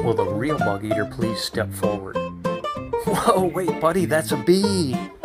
Will the real bug eater please step forward? Whoa, wait, buddy, that's a bee!